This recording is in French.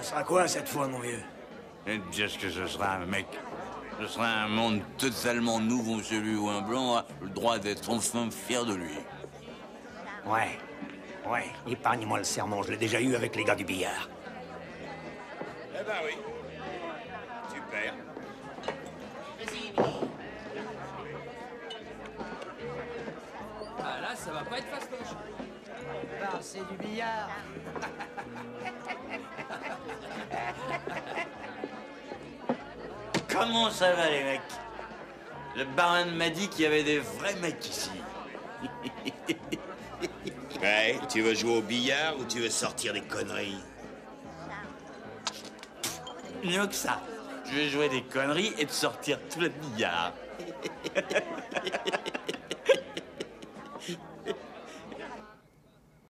Ça sera quoi cette fois, mon vieux? Et qu'est-ce que ce sera, mec? Ce sera un monde totalement nouveau. Celui où un blanc a le droit d'être enfin fier de lui. Ouais. Ouais, épargne-moi le sermon, je l'ai déjà eu avec les gars du billard. Eh ben oui. Super. Ah là, ça va pas être fastoche. Bah, c'est du billard. Comment ça va, les mecs? Le baron m'a dit qu'il y avait des vrais mecs ici. Ouais, tu veux jouer au billard ou tu veux sortir des conneries? Mieux que ça. Je vais jouer des conneries et te sortir tout le billard.